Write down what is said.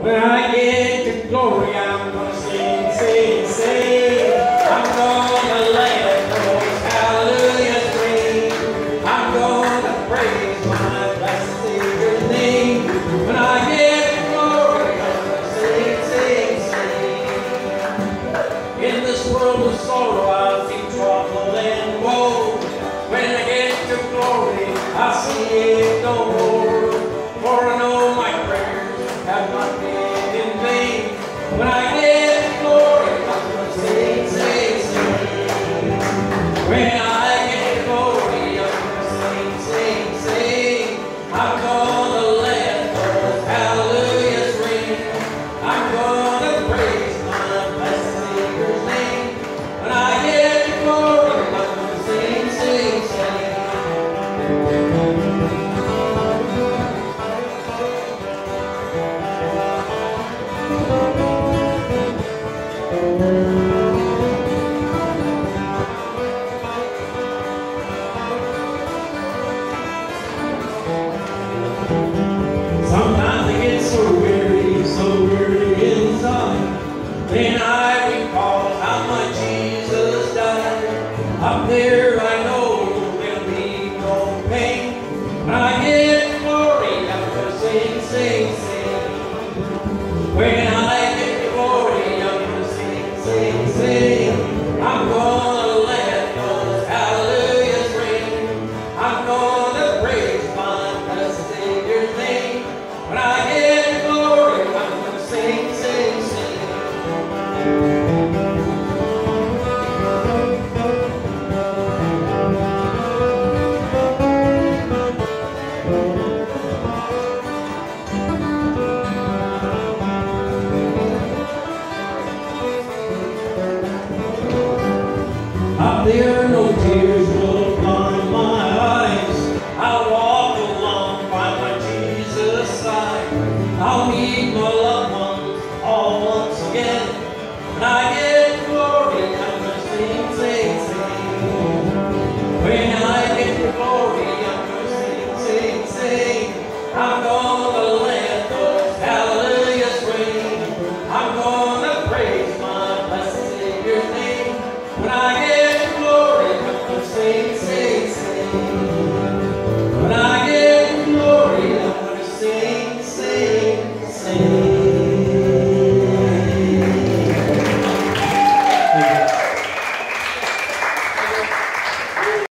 When I get to glory, I'm gonna sing, sing, sing. I'm gonna let those hallelujahs ring. I'm gonna praise my blessed Savior's name. When I get to glory, I'm gonna sing, sing, sing. In this world of sorrow, I'll see trouble and woe. When I get to glory, I'll see it no more. For I know my prayers have not been in vain. When I get to glory, I'm gonna sing, sing, sing. When I get to glory, I'm gonna sing, sing, sing. I'm gonna let those hallelujahs ring. I'm gonna praise my blessed Savior's name. When I get to glory, I'm gonna sing, sing, sing. Sometimes I get so weary inside. Then I recall how much Jesus died. Up there I know there'll be no pain. When I get glory, I'm gonna sing, sing, sing. When I